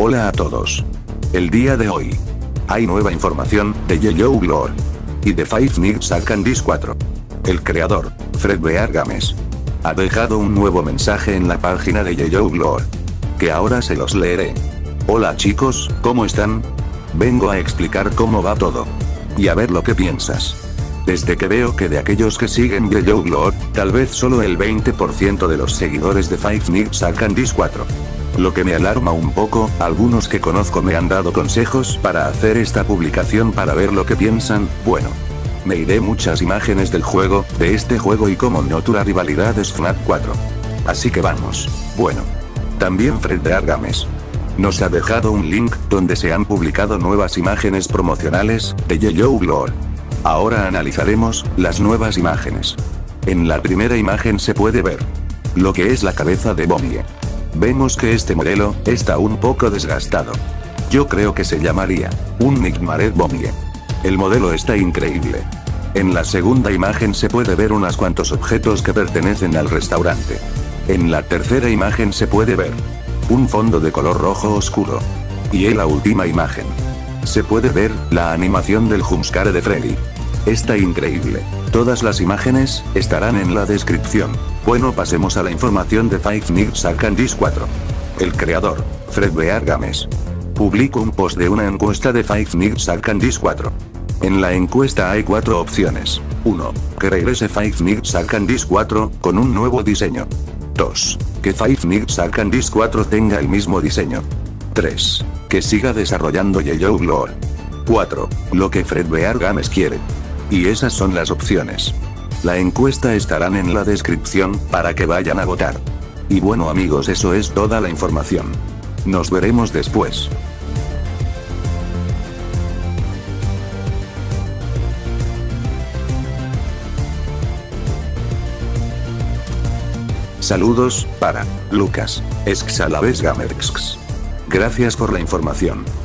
Hola a todos. El día de hoy hay nueva información de YoYo Lore y de Five Nights at Candy's 4. El creador, Fredbear Games, ha dejado un nuevo mensaje en la página de YoYo Lore, que ahora se los leeré. Hola chicos, ¿cómo están? Vengo a explicar cómo va todo y a ver lo que piensas. Desde que veo que de aquellos que siguen YoYo Lore, tal vez solo el 20% de los seguidores de Five Nights at Candy's 4. Lo que me alarma un poco, algunos que conozco me han dado consejos para hacer esta publicación para ver lo que piensan. Bueno, me iré muchas imágenes del juego, de este juego y cómo notura rivalidad es FNAF 4. Así que vamos. Bueno. También Fredbear Games nos ha dejado un link, donde se han publicado nuevas imágenes promocionales, de YoYo Lore. Ahora analizaremos las nuevas imágenes. En la primera imagen se puede ver lo que es la cabeza de Bomie. Vemos que este modelo está un poco desgastado. Yo creo que se llamaría un Nightmare Bomie. El modelo está increíble. En la segunda imagen se puede ver unos cuantos objetos que pertenecen al restaurante. En la tercera imagen se puede ver un fondo de color rojo oscuro. Y en la última imagen se puede ver la animación del jumpscare de Freddy. Está increíble. Todas las imágenes estarán en la descripción. Bueno, pasemos a la información de Five Nights at Candy's 4. El creador, Fredbear Games, publicó un post de una encuesta de Five Nights at Candy's 4. En la encuesta hay 4 opciones. 1. Que regrese Five Nights at Candy's 4 con un nuevo diseño. 2. Que Five Nights at Candy's 4 tenga el mismo diseño. 3. Que siga desarrollando YoYo Lore. 4. Lo que Fredbear Games quiere. Y esas son las opciones. La encuesta estarán en la descripción, para que vayan a votar. Y bueno amigos, eso es toda la información. Nos veremos después. Saludos, para Lucas, Exalaves Gamerx. Gracias por la información.